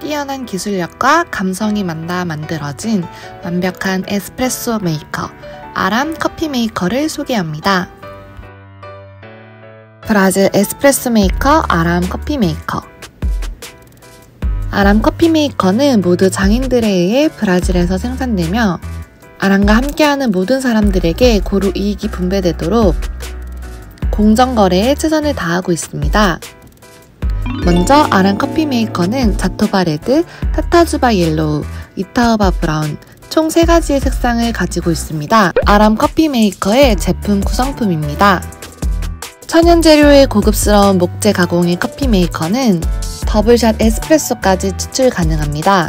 뛰어난 기술력과 감성이 만나 만들어진 완벽한 에스프레소 메이커, 아람 커피 메이커를 소개합니다. 브라질 에스프레소 메이커 아람 커피 메이커. 아람 커피 메이커는 모두 장인들에 의해 브라질에서 생산되며 아람과 함께하는 모든 사람들에게 고루 이익이 분배되도록 공정거래에 최선을 다하고 있습니다. 먼저 아람 커피 메이커는 자토바 레드, 타타주바 옐로우, 이타우바 브라운 총 3가지의 색상을 가지고 있습니다. 아람 커피 메이커의 제품 구성품입니다. 천연 재료의 고급스러운 목재 가공의 커피 메이커는 더블샷 에스프레소까지 추출 가능합니다.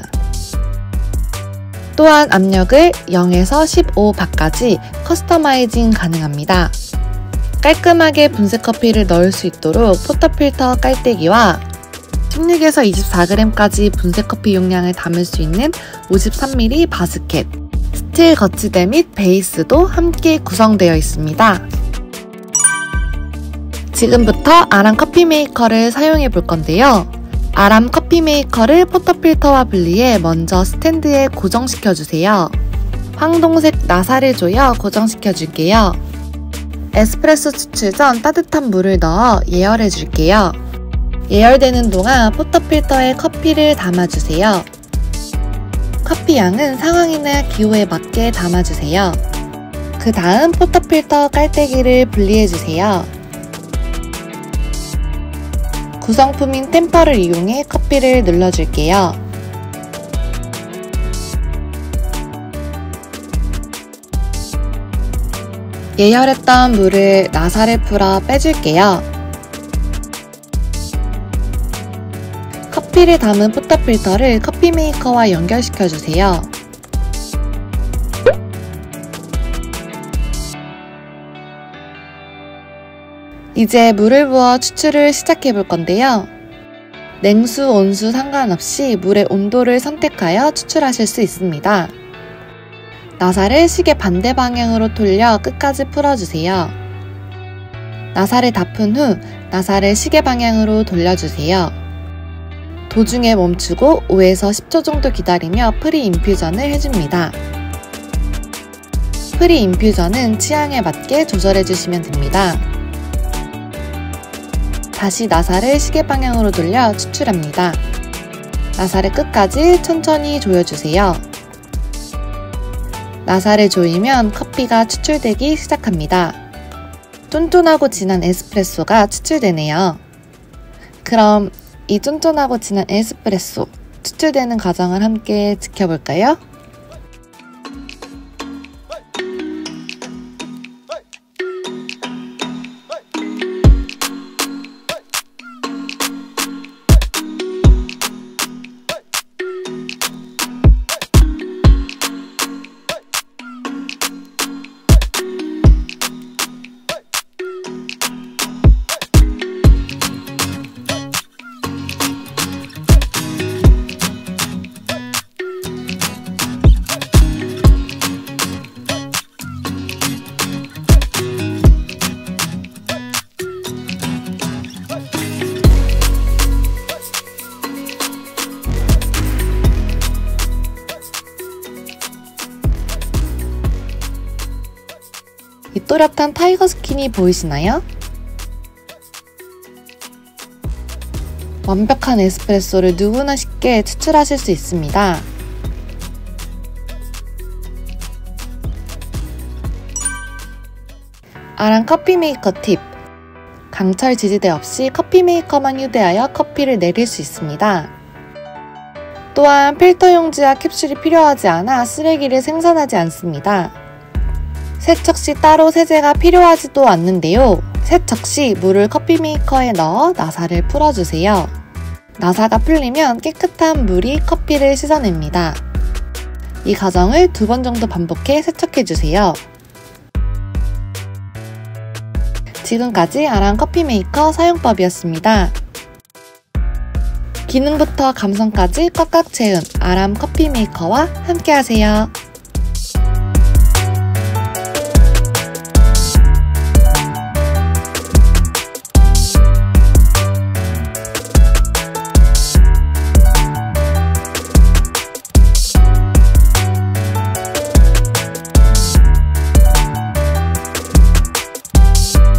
또한 압력을 0에서 15바까지 커스터마이징 가능합니다. 깔끔하게 분쇄 커피를 넣을 수 있도록 포터필터 깔때기와 16에서 24g까지 분쇄 커피 용량을 담을 수 있는 53mm 바스켓, 스틸 거치대 및 베이스도 함께 구성되어 있습니다. 지금부터 아람 커피 메이커를 사용해 볼 건데요. 아람 커피 메이커를 포터필터와 분리해 먼저 스탠드에 고정시켜 주세요. 황동색 나사를 조여 고정시켜 줄게요. 에스프레소 추출 전 따뜻한 물을 넣어 예열해 줄게요. 예열되는 동안 포터필터에 커피를 담아주세요. 커피 양은 상황이나 기호에 맞게 담아주세요. 그 다음 포터필터 깔때기를 분리해주세요. 구성품인 템퍼를 이용해 커피를 눌러줄게요. 예열했던 물을 나사를 풀어 빼줄게요. 커피를 담은 포터필터를 커피 메이커와 연결시켜주세요. 이제 물을 부어 추출을 시작해 볼 건데요. 냉수, 온수 상관없이 물의 온도를 선택하여 추출하실 수 있습니다. 나사를 시계 반대 방향으로 돌려 끝까지 풀어주세요. 나사를 다 푼 후 나사를 시계 방향으로 돌려주세요. 도중에 멈추고 5에서 10초 정도 기다리며 프리 인퓨전을 해줍니다. 프리 인퓨전은 취향에 맞게 조절해주시면 됩니다. 다시 나사를 시계 방향으로 돌려 추출합니다. 나사를 끝까지 천천히 조여주세요. 나사를 조이면 커피가 추출되기 시작합니다. 쫀쫀하고 진한 에스프레소가 추출되네요. 그럼 이 쫀쫀하고 진한 에스프레소 추출되는 과정을 함께 지켜볼까요? 이 또렷한 타이거 스킨이 보이시나요? 완벽한 에스프레소를 누구나 쉽게 추출하실 수 있습니다. 아람 커피 메이커 팁! 강철 지지대 없이 커피 메이커만 휴대하여 커피를 내릴 수 있습니다. 또한 필터 용지와 캡슐이 필요하지 않아 쓰레기를 생산하지 않습니다. 세척 시 따로 세제가 필요하지도 않는데요. 세척 시 물을 커피 메이커에 넣어 나사를 풀어주세요. 나사가 풀리면 깨끗한 물이 커피를 씻어냅니다. 이 과정을 2번 정도 반복해 세척해주세요. 지금까지 아람 커피 메이커 사용법이었습니다. 기능부터 감성까지 꽉꽉 채운 아람 커피 메이커와 함께하세요.